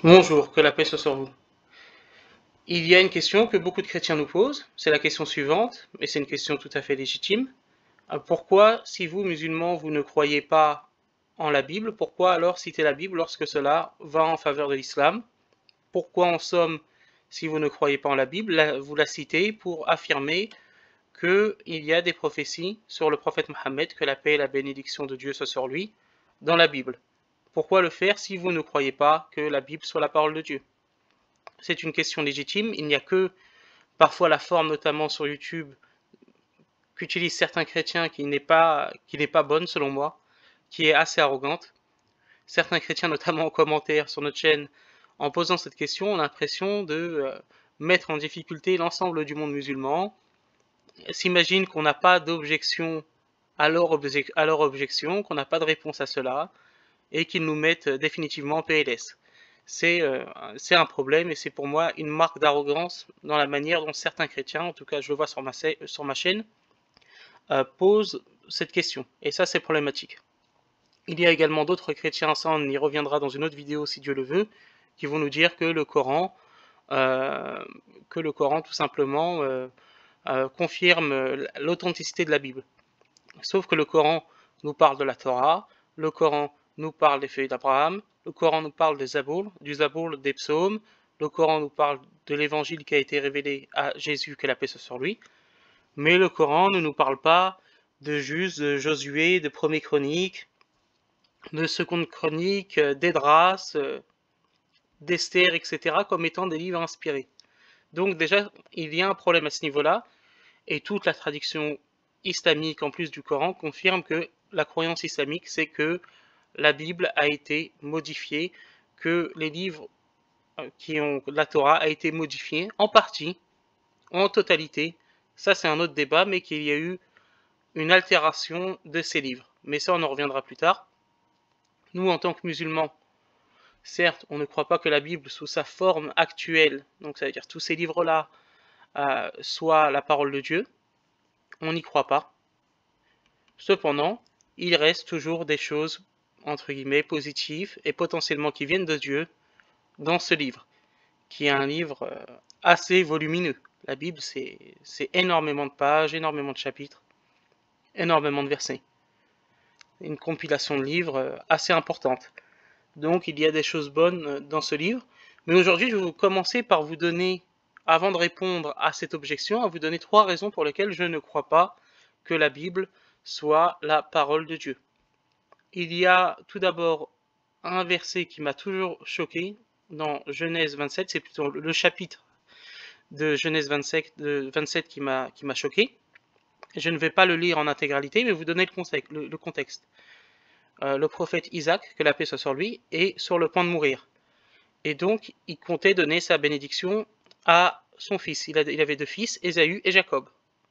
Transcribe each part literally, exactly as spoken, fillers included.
Bonjour, que la paix soit sur vous. Il y a une question que beaucoup de chrétiens nous posent, c'est la question suivante, et c'est une question tout à fait légitime. Euh, Pourquoi, si vous, musulmans, vous ne croyez pas en la Bible, pourquoi alors citer la Bible lorsque cela va en faveur de l'islam? Pourquoi, en somme, si vous ne croyez pas en la Bible, la- vous la citez pour affirmer qu'il y a des prophéties sur le prophète Mohammed, que la paix et la bénédiction de Dieu soient sur lui, dans la Bible? Pourquoi le faire si vous ne croyez pas que la Bible soit la parole de Dieu? C'est une question légitime, il n'y a que parfois la forme, notamment sur YouTube, qu'utilisent certains chrétiens qui n'est pas, qui n'est pas bonne selon moi, qui est assez arrogante. Certains chrétiens, notamment en commentaire sur notre chaîne, en posant cette question, ont l'impression de euh, mettre en difficulté l'ensemble du monde musulman, s'imaginent qu'on n'a pas d'objection à leur, obje à leur objection, qu'on n'a pas de réponse à cela, et qu'ils nous mettent définitivement en P L S. C'est euh, c'est un problème et c'est pour moi une marque d'arrogance dans la manière dont certains chrétiens, en tout cas je le vois sur ma, sur ma chaîne, euh, posent cette question. Et ça c'est problématique. Il y a également d'autres chrétiens, ça on y reviendra dans une autre vidéo si Dieu le veut, qui vont nous dire que le Coran, euh, que le Coran tout simplement euh, euh, confirme l'authenticité de la Bible. Sauf que le Coran nous parle de la Torah, le Coran nous parle des feuilles d'Abraham, le Coran nous parle des Zabour, du Zabour, des psaumes, le Coran nous parle de l'évangile qui a été révélé à Jésus, que la paix soit sur lui, mais le Coran ne nous parle pas de Jus, de Josué, de Premier Chronique, de Seconde Chronique, d'Esdras, d'Esther, et cetera, comme étant des livres inspirés. Donc déjà, il y a un problème à ce niveau-là, et toute la tradition islamique, en plus du Coran, confirme que la croyance islamique, c'est que la Bible a été modifiée, que les livres qui ont la Torah a été modifiée en partie, en totalité. Ça, c'est un autre débat, mais qu'il y a eu une altération de ces livres. Mais ça, on en reviendra plus tard. Nous, en tant que musulmans, certes, on ne croit pas que la Bible, sous sa forme actuelle, donc ça veut dire tous ces livres-là, euh, soit la parole de Dieu. On n'y croit pas. Cependant, il reste toujours des choses, entre guillemets, positives et potentiellement qui viennent de Dieu dans ce livre, qui est un livre assez volumineux. La Bible, c'est énormément de pages, énormément de chapitres, énormément de versets. Une compilation de livres assez importante. Donc il y a des choses bonnes dans ce livre. Mais aujourd'hui, je vais vous commencer par vous donner, avant de répondre à cette objection, à vous donner trois raisons pour lesquelles je ne crois pas que la Bible soit la parole de Dieu. Il y a tout d'abord un verset qui m'a toujours choqué dans Genèse vingt-sept, c'est plutôt le chapitre de Genèse vingt-sept, de vingt-sept qui m'a qui m'a choqué. Je ne vais pas le lire en intégralité, mais vous donner le contexte. Le, le, contexte. Euh, le prophète Isaac, que la paix soit sur lui, est sur le point de mourir. Et donc, il comptait donner sa bénédiction à son fils. Il, a, il avait deux fils, Ésaü et Jacob.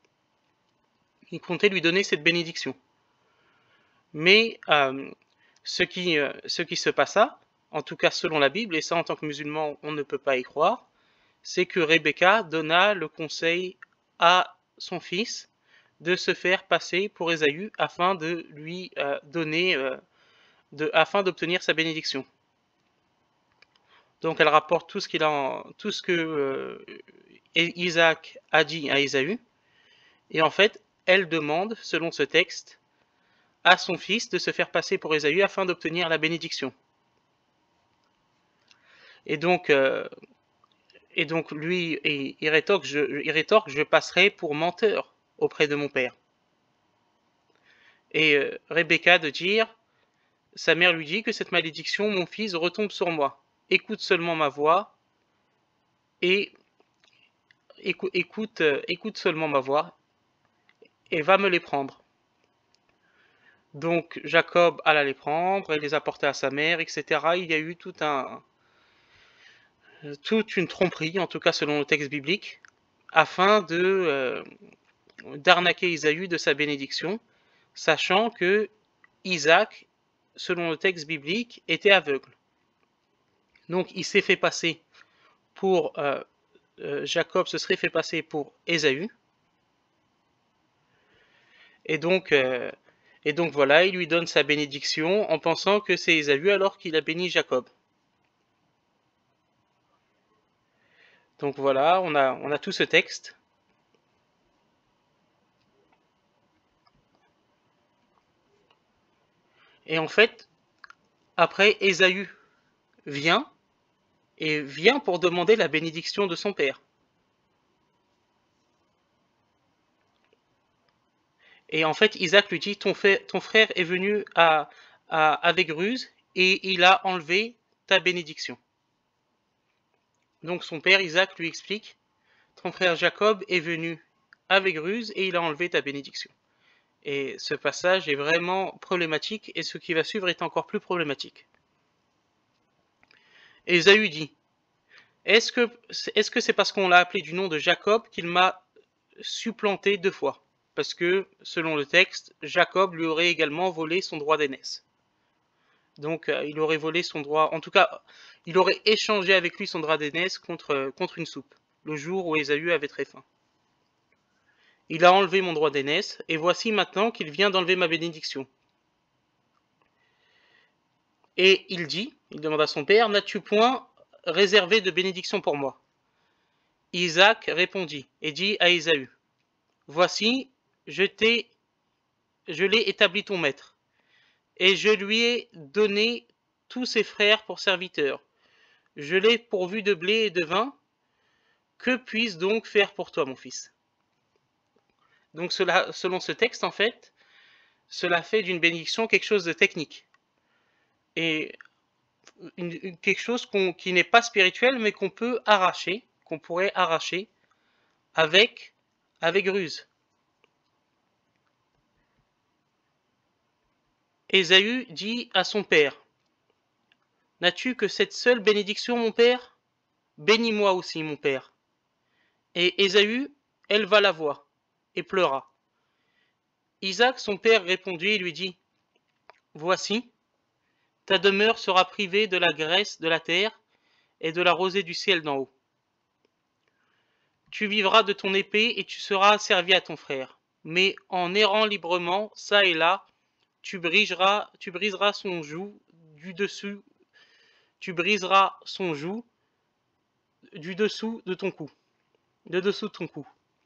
Il comptait lui donner cette bénédiction. Mais euh, ce, qui, euh, ce qui se passa, en tout cas selon la Bible, et ça en tant que musulman on ne peut pas y croire, c'est que Rebecca donna le conseil à son fils de se faire passer pour Ésaü afin de lui euh, donner, euh, de, afin d'obtenir sa bénédiction. Donc elle rapporte tout ce qu'il a, en, tout ce que euh, Isaac a dit à Ésaü, et en fait elle demande, selon ce texte, à son fils de se faire passer pour Ésaü afin d'obtenir la bénédiction. Et donc, euh, et donc lui, il, il, rétorque, je, il rétorque, je passerai pour menteur auprès de mon père. Et euh, Rebecca de dire, sa mère lui dit que cette malédiction, mon fils, retombe sur moi. Écoute seulement ma voix et écoute, écoute, euh, écoute seulement ma voix et va me les prendre. Donc Jacob alla les prendre et les apporter à sa mère, et cetera. Il y a eu tout un, toute une tromperie, en tout cas selon le texte biblique, afin de euh, d'arnaquer Isaü de sa bénédiction, sachant que Isaac, selon le texte biblique, était aveugle. Donc il s'est fait passer pour euh, euh, Jacob se serait fait passer pour Ésaü. Et donc, euh, et donc voilà, il lui donne sa bénédiction en pensant que c'est Ésaü alors qu'il a béni Jacob. Donc voilà, on a, on a tout ce texte. Et en fait, après, Ésaü vient, et vient pour demander la bénédiction de son père. Et en fait, Isaac lui dit, ton frère, ton frère est venu à, à, avec ruse, et il a enlevé ta bénédiction. Donc son père, Isaac, lui explique, ton frère Jacob est venu avec ruse, et il a enlevé ta bénédiction. Et ce passage est vraiment problématique, et ce qui va suivre est encore plus problématique. Ésaü dit, est-ce que est-ce que c'est parce qu'on l'a appelé du nom de Jacob qu'il m'a supplanté deux fois? Parce que, selon le texte, Jacob lui aurait également volé son droit d'aînesse. Donc, euh, il aurait volé son droit, en tout cas, il aurait échangé avec lui son droit d'aînesse contre, contre une soupe, le jour où Ésaü avait très faim. Il a enlevé mon droit d'aînesse, et voici maintenant qu'il vient d'enlever ma bénédiction. Et il dit, il demande à son père, n'as-tu point réservé de bénédiction pour moi? Isaac répondit et dit à Ésaü, voici, je t'ai, je l'ai établi ton maître, et je lui ai donné tous ses frères pour serviteurs. Je l'ai pourvu de blé et de vin. Que puis-je donc faire pour toi, mon fils? Donc cela, selon ce texte, en fait, cela fait d'une bénédiction quelque chose de technique. Et une, quelque chose qu'on, qui n'est pas spirituel, mais qu'on peut arracher, qu'on pourrait arracher avec, avec ruse. Ésaü dit à son père, n'as-tu que cette seule bénédiction, mon père? Bénis-moi aussi, mon père. Et Ésaü éleva la voix et pleura. Isaac, son père, répondit et lui dit, voici, ta demeure sera privée de la graisse de la terre et de la rosée du ciel d'en haut. Tu vivras de ton épée et tu seras servi à ton frère. Mais en errant librement, çà et là, tu briseras, tu briseras son joug du dessus, tu briseras son joug du dessous de ton cou, de dessous de ton cou.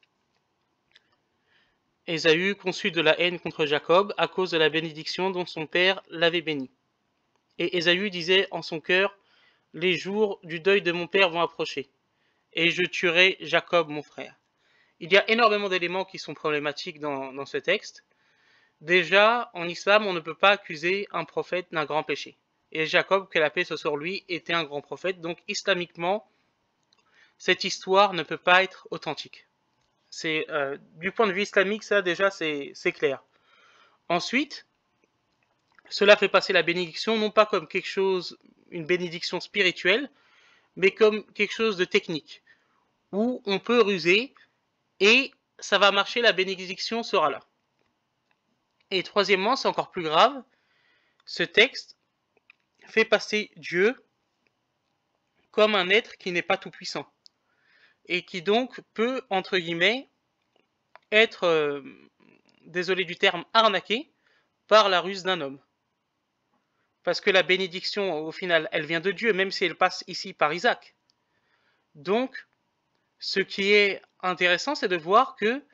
Ésaü conçut de la haine contre Jacob à cause de la bénédiction dont son père l'avait béni. Et Ésaü disait en son cœur, les jours du deuil de mon père vont approcher, et je tuerai Jacob mon frère. Il y a énormément d'éléments qui sont problématiques dans, dans ce texte. Déjà, en islam, on ne peut pas accuser un prophète d'un grand péché. Et Jacob, que la paix soit sur lui, était un grand prophète. Donc, islamiquement, cette histoire ne peut pas être authentique. C'est, euh, du point de vue islamique, ça, déjà, c'est clair. Ensuite, cela fait passer la bénédiction, non pas comme quelque chose, une bénédiction spirituelle, mais comme quelque chose de technique, où on peut ruser, et ça va marcher, la bénédiction sera là. Et troisièmement, c'est encore plus grave, ce texte fait passer Dieu comme un être qui n'est pas tout puissant, et qui donc peut, entre guillemets, être, euh, désolé du terme, arnaqué par la ruse d'un homme. Parce que la bénédiction, au final, elle vient de Dieu, même si elle passe ici par Isaac. Donc, ce qui est intéressant, c'est de voir que,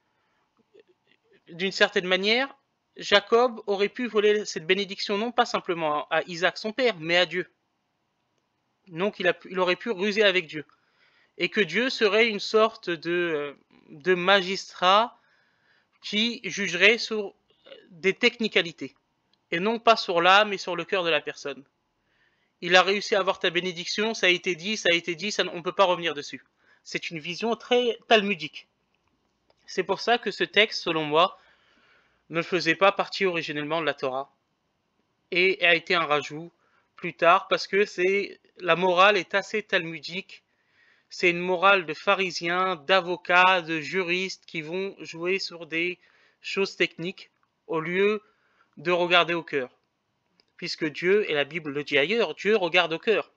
d'une certaine manière, Jacob aurait pu voler cette bénédiction non pas simplement à Isaac son père, mais à Dieu. Donc il, a, il aurait pu ruser avec Dieu. Et que Dieu serait une sorte de, de magistrat qui jugerait sur des technicalités, et non pas sur l'âme et sur le cœur de la personne. Il a réussi à avoir ta bénédiction, ça a été dit, ça a été dit, ça, on ne peut pas revenir dessus. C'est une vision très talmudique. C'est pour ça que ce texte, selon moi, ne faisait pas partie originellement de la Torah, et a été un rajout plus tard, parce que c'est la morale est assez talmudique. C'est une morale de pharisiens, d'avocats, de juristes qui vont jouer sur des choses techniques au lieu de regarder au cœur. Puisque Dieu, et la Bible le dit ailleurs, Dieu regarde au cœur.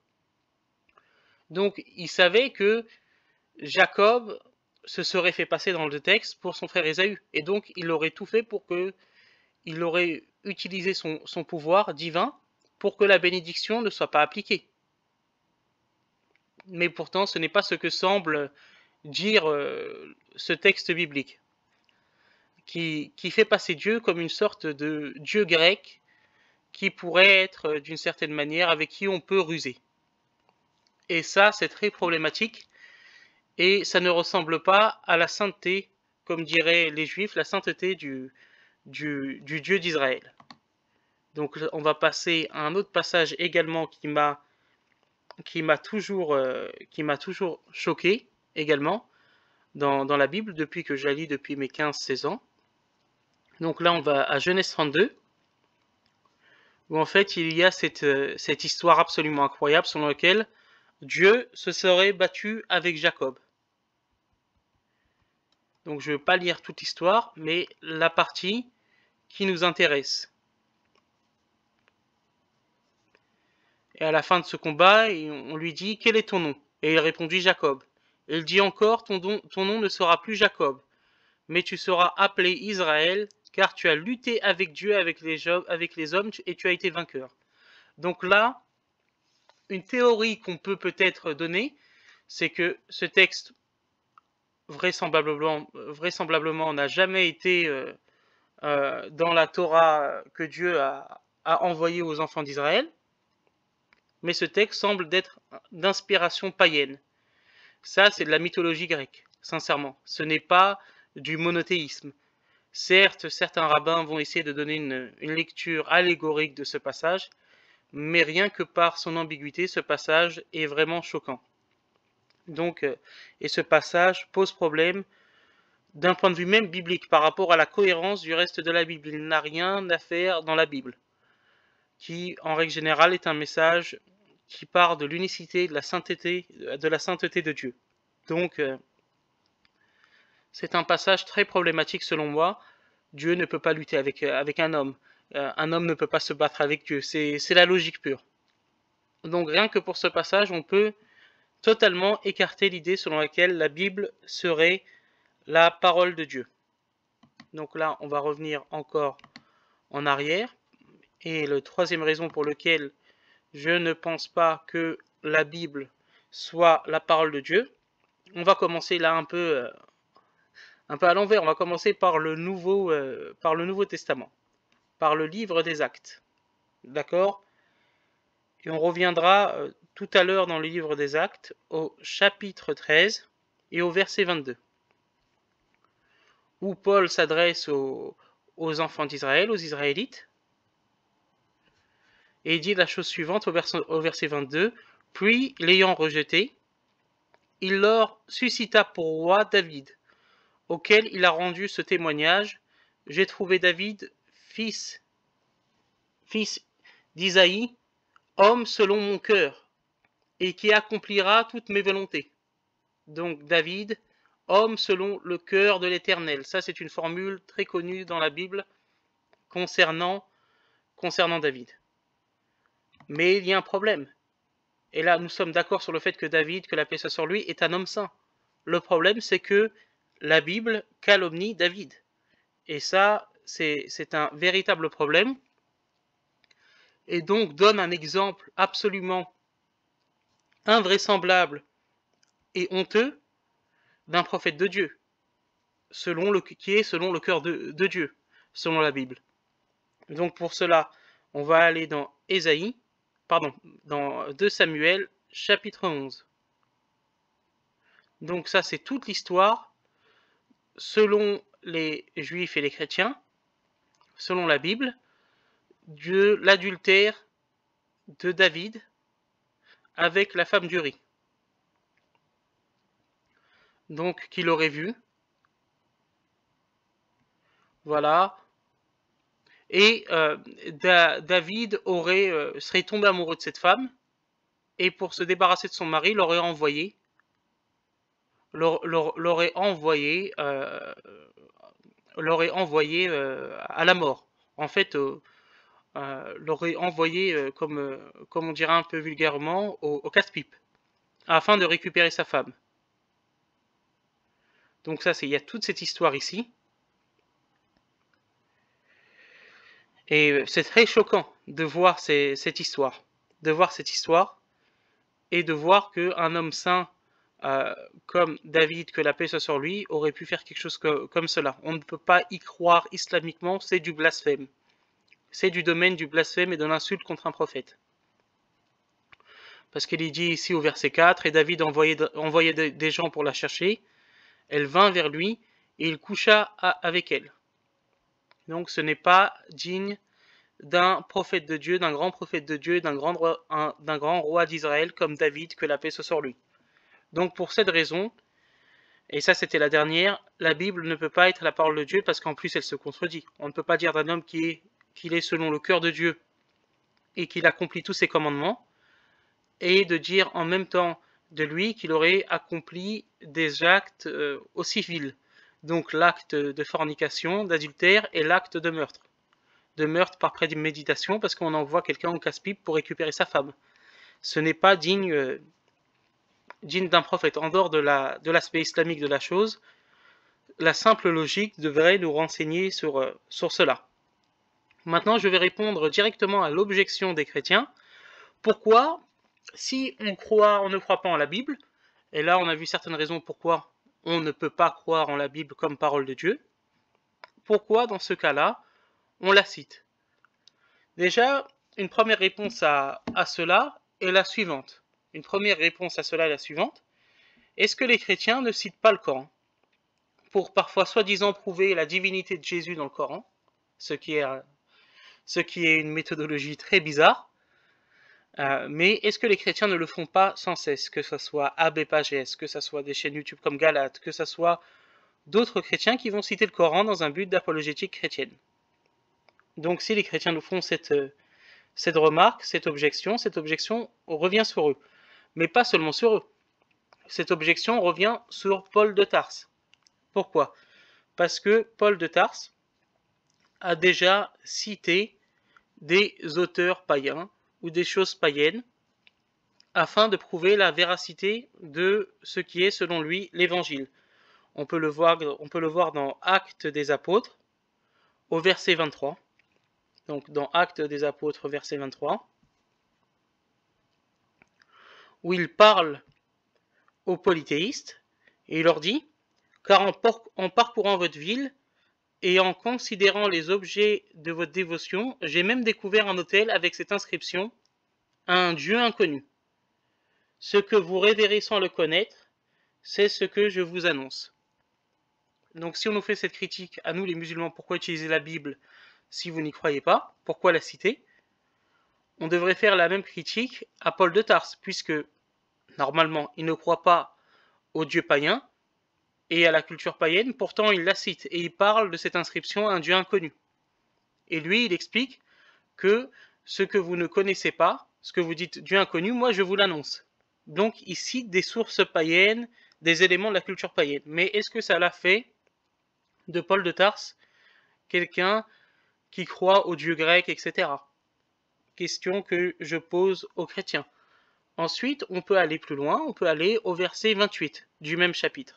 Donc il savait que Jacob se serait fait passer dans le texte pour son frère Ésaü. Et donc il aurait tout fait pour que, il aurait utilisé son, son pouvoir divin pour que la bénédiction ne soit pas appliquée. mais pourtant ce n'est pas ce que semble dire euh, ce texte biblique, qui, qui fait passer Dieu comme une sorte de Dieu grec qui pourrait être euh, d'une certaine manière avec qui on peut ruser. Et ça, c'est très problématique, et ça ne ressemble pas à la sainteté, comme diraient les Juifs, la sainteté du, du, du Dieu d'Israël. Donc on va passer à un autre passage également qui m'a qui m'a toujours, euh, qui m'a toujours choqué également dans, dans la Bible depuis que je la lis depuis mes quinze seize ans. Donc là on va à Genèse trente-deux, où en fait il y a cette, cette histoire absolument incroyable selon laquelle Dieu se serait battu avec Jacob. Donc je ne vais pas lire toute l'histoire, mais la partie qui nous intéresse. Et à la fin de ce combat, on lui dit « Quel est ton nom ?» Et il répondit « Jacob ». Et il dit encore ton, don, ton nom ne sera plus Jacob, mais tu seras appelé Israël, car tu as lutté avec Dieu, avec les, avec les hommes, et tu as été vainqueur. Donc là, une théorie qu'on peut peut-être donner, c'est que ce texte, vraisemblablement, vraisemblablement n'a jamais été euh, euh, dans la Torah que Dieu a, a envoyée aux enfants d'Israël, mais ce texte semble d'être d'inspiration païenne. Ça, c'est de la mythologie grecque, sincèrement. Ce n'est pas du monothéisme. Certes, certains rabbins vont essayer de donner une, une lecture allégorique de ce passage, mais rien que par son ambiguïté, ce passage est vraiment choquant. Donc, et ce passage pose problème d'un point de vue même biblique par rapport à la cohérence du reste de la Bible. Il n'a rien à faire dans la Bible, qui, en règle générale, est un message qui part de l'unicité, de la sainteté, de la sainteté de Dieu. Donc, euh, c'est un passage très problématique selon moi. Dieu ne peut pas lutter avec, avec un homme. Euh, un homme ne peut pas se battre avec Dieu. C'est la logique pure. Donc, rien que pour ce passage, on peut totalement écarter l'idée selon laquelle la Bible serait la parole de Dieu. Donc là, on va revenir encore en arrière. Et la troisième raison pour laquelle je ne pense pas que la Bible soit la parole de Dieu, on va commencer là un peu, euh, un peu à l'envers. On va commencer par le Nouveau, euh, par le Nouveau Testament, par le livre des Actes. D'accord? Et on reviendra euh, tout à l'heure dans le livre des Actes au chapitre treize et au verset vingt-deux, où Paul s'adresse aux, aux enfants d'Israël, aux Israélites, et il dit la chose suivante au verset, au verset vingt-deux, « Puis, l'ayant rejeté, il leur suscita pour roi David, auquel il a rendu ce témoignage, « J'ai trouvé David, fils, fils d'Isaïe, homme selon mon cœur, et qui accomplira toutes mes volontés. » Donc David, homme selon le cœur de l'Éternel. Ça, c'est une formule très connue dans la Bible concernant, concernant David. Mais il y a un problème. Et là, nous sommes d'accord sur le fait que David, que la paix soit sur lui, est un homme saint. Le problème, c'est que la Bible calomnie David. Et ça, c'est un véritable problème. Et donc donne un exemple absolument invraisemblable et honteux d'un prophète de Dieu, selon le, qui est selon le cœur de, de Dieu, selon la Bible. Donc pour cela, on va aller dans Ésaïe, pardon, dans deux Samuel, chapitre onze. Donc ça, c'est toute l'histoire, selon les Juifs et les chrétiens, selon la Bible, de l'adultère de David avec la femme d'Uri. Donc, qu'il aurait vu. Voilà. Et euh, da David aurait, euh, serait tombé amoureux de cette femme, et pour se débarrasser de son mari, l'aurait envoyé, l'aurait envoyé, euh, l'aurait envoyé euh, à la mort. En fait, euh, euh, l'aurait envoyé, euh, comme, euh, comme on dirait un peu vulgairement, au, au casse-pipe, afin de récupérer sa femme. Donc ça, c'est il y a toute cette histoire ici. Et c'est très choquant de voir ces, cette histoire, de voir cette histoire. et de voir qu'un homme saint euh, comme David, que la paix soit sur lui, aurait pu faire quelque chose que, comme cela. On ne peut pas y croire islamiquement, c'est du blasphème. C'est du domaine du blasphème et de l'insulte contre un prophète. Parce qu'il est dit ici au verset quatre, et David envoyait, envoyait des gens pour la chercher, elle vint vers lui, et il coucha avec elle. Donc ce n'est pas digne d'un prophète de Dieu, d'un grand prophète de Dieu, d'un grand roi, d'un grand roi d'Israël comme David, que la paix soit sur lui. Donc pour cette raison, et ça c'était la dernière, la Bible ne peut pas être la parole de Dieu parce qu'en plus elle se contredit. On ne peut pas dire d'un homme qui est, qu'il est selon le cœur de Dieu et qu'il accomplit tous ses commandements, et de dire en même temps de lui qu'il aurait accompli des actes euh, aussi vils. Donc l'acte de fornication, d'adultère et l'acte de meurtre. De meurtre par préméditation parce qu'on envoie quelqu'un en casse-pipe pour récupérer sa femme. Ce n'est pas digne, euh, digne d'un prophète. En dehors de la, de l'aspect islamique de la chose, la simple logique devrait nous renseigner sur, euh, sur cela. Maintenant, je vais répondre directement à l'objection des chrétiens. Pourquoi, si on croit, on ne croit pas en la Bible, et là on a vu certaines raisons pourquoi on ne peut pas croire en la Bible comme parole de Dieu, pourquoi dans ce cas-là, on la cite? Déjà, une première réponse à, à cela est la suivante. Une première réponse à cela est la suivante. Est-ce que les chrétiens ne citent pas le Coran pour parfois soi-disant prouver la divinité de Jésus dans le Coran, ce qui est, ce qui est une méthodologie très bizarre, euh, mais est-ce que les chrétiens ne le font pas sans cesse, que ce soit Abbé Pagès, que ce soit des chaînes YouTube comme Galate, que ce soit d'autres chrétiens qui vont citer le Coran dans un but d'apologétique chrétienne? Donc si les chrétiens nous font cette, cette remarque, cette objection, cette objection revient sur eux. Mais pas seulement sur eux. Cette objection revient sur Paul de Tarse. Pourquoi? Parce que Paul de Tarse a déjà cité des auteurs païens ou des choses païennes afin de prouver la véracité de ce qui est selon lui l'évangile. On peut le voir, on peut le voir dans Actes des Apôtres au verset vingt-trois. Donc dans Actes des Apôtres verset vingt-trois, où il parle aux polythéistes et il leur dit: car en, en parcourant votre ville et en considérant les objets de votre dévotion, j'ai même découvert un autel avec cette inscription: un Dieu inconnu. Ce que vous révérez sans le connaître, c'est ce que je vous annonce. Donc si on nous fait cette critique à nous les musulmans, pourquoi utiliser la Bible si vous n'y croyez pas? Pourquoi la citer? On devrait faire la même critique à Paul de Tarse, puisque normalement il ne croit pas aux dieux païens et à la culture païenne, pourtant il la cite et il parle de cette inscription: un Dieu inconnu. Et lui il explique que ce que vous ne connaissez pas, ce que vous dites Dieu inconnu, moi je vous l'annonce. Donc il cite des sources païennes, des éléments de la culture païenne. Mais est-ce que ça l'a fait de Paul de Tarse quelqu'un qui croit aux dieux grecs, et cetera. Question que je pose aux chrétiens. Ensuite, on peut aller plus loin, on peut aller au verset vingt-huit du même chapitre.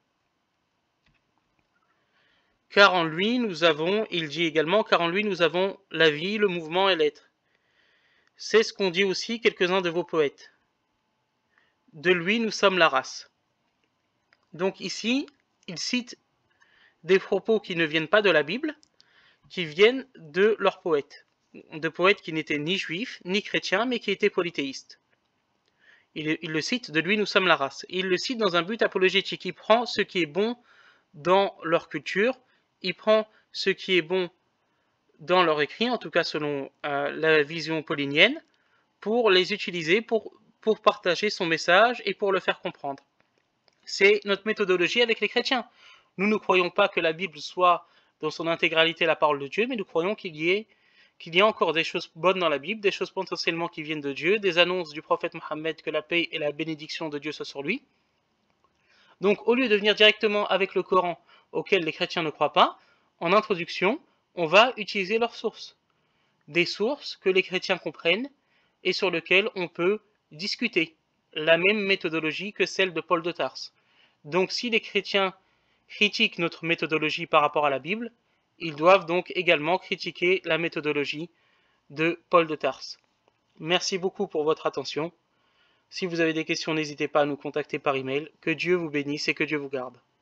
Car en lui nous avons, il dit également, car en lui nous avons la vie, le mouvement et l'être. C'est ce qu'ont dit aussi quelques-uns de vos poètes. De lui nous sommes la race. Donc ici, il cite des propos qui ne viennent pas de la Bible, qui viennent de leurs poètes. De poètes qui n'étaient ni juifs, ni chrétiens, mais qui étaient polythéistes. Il, il le cite, de lui nous sommes la race. Il le cite dans un but apologétique. Il prend ce qui est bon dans leur culture, il prend ce qui est bon dans leur écrit, en tout cas selon euh, la vision paulinienne, pour les utiliser, pour, pour partager son message et pour le faire comprendre. C'est notre méthodologie avec les chrétiens. Nous ne croyons pas que la Bible soit dans son intégralité la parole de Dieu, mais nous croyons qu'il y ait qu'il y a encore des choses bonnes dans la Bible, des choses potentiellement qui viennent de Dieu, des annonces du prophète Mohammed, que la paix et la bénédiction de Dieu soient sur lui. Donc au lieu de venir directement avec le Coran, auquel les chrétiens ne croient pas, en introduction, on va utiliser leurs sources. Des sources que les chrétiens comprennent et sur lesquelles on peut discuter. La même méthodologie que celle de Paul de Tarse. Donc si les chrétiens critiquent notre méthodologie par rapport à la Bible, ils doivent donc également critiquer la méthodologie de Paul de Tarse. Merci beaucoup pour votre attention. Si vous avez des questions, n'hésitez pas à nous contacter par email. Que Dieu vous bénisse et que Dieu vous garde.